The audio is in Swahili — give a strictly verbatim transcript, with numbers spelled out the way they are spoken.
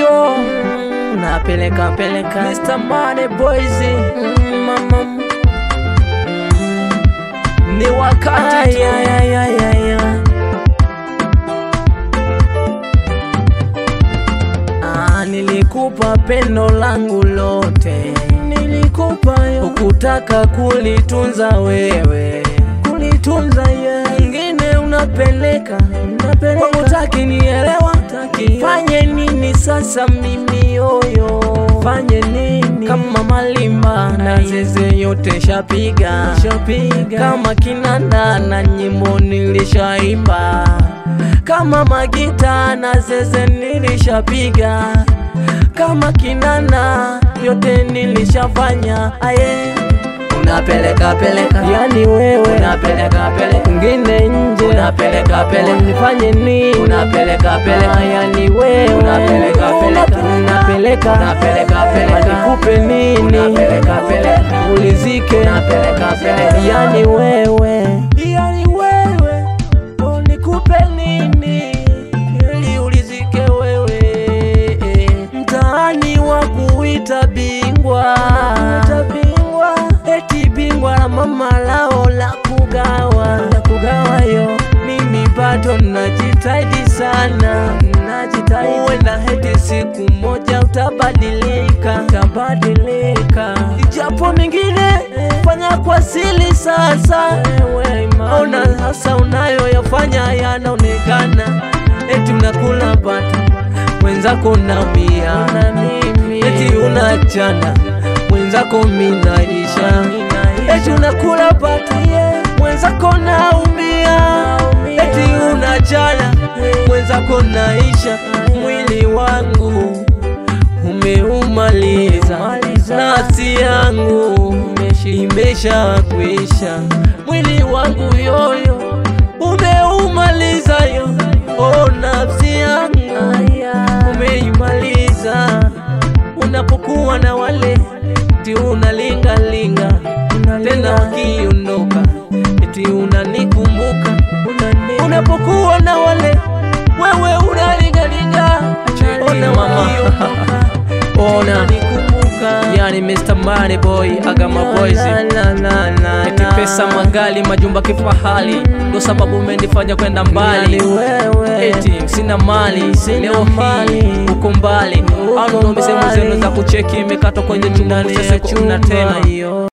yo napeleka peleka Mister Money Boys. mm, mama Ni wakati tu. ay, ay, ay, ay, ay. Ah, nilikupa pendo langu lote, Nilikupa yo ukutaka kulitunza wewe, kulitunza ye ingine unapeleka Unapeleka Hutaki nielewa, Hutaki. fanye nini sasa mimi yoyo, Fanye nini kama malimba na zeze yote shapiga, Shapiga. kama kinanda na nyimbo nilishaimba, kama magita na zeze nilishapiga, kama kinanda yote nilishafanya. Aye, unapeleka peleka, Yani wewe unapeleka peleka, ngine nje unapeleka peleka, nifanye nini unapeleka peleka, yani wewe unapeleka peleka, unapeleka unapeleka peleka, nikupe nini unapeleka peleka, ulizike unapeleka peleka, yani wewe yani wewe oh, nikupe nini ili ulizike wewe. Mtaani wa kuita bingwa bingwa eti bingwa la mama lao la kugawa la kugawa yo, mimi bado najitahidi sana, najitahidi. Uwe na heti siku moja utabadilika, utabadilika, ijapo mingine fanya kwa siri. Sasa ona hasa unayoyafanya yanaonekana, eti unakula bata mwenzako naumia, eti unachana mwenzako minaisha, eti unakula bata mwenzako naumia, eti unachana mwenzako naisha. Mwili wangu umeumaliza, nafsi yangu imesha kuisha, mwili wangu yoyo umeumaliza yo, oh nafsi yangu umeimaliza. Unapokuwa na wale eti unalingalinga, tena wakiondoka eti unanikumbuka. Unapokuwa na wale wewe unalingalinga, ona wakiondoka ona nikumbuka. yani Mister Money Boy agama boys, eti pesa magali majumba kifahari, ndo sababu umenifanya kwenda mbali. Eti sina mali leo hii uko mbali, au ndo misemo zenu za kucheki imekatwa kwenye chungu sasa kuna tena.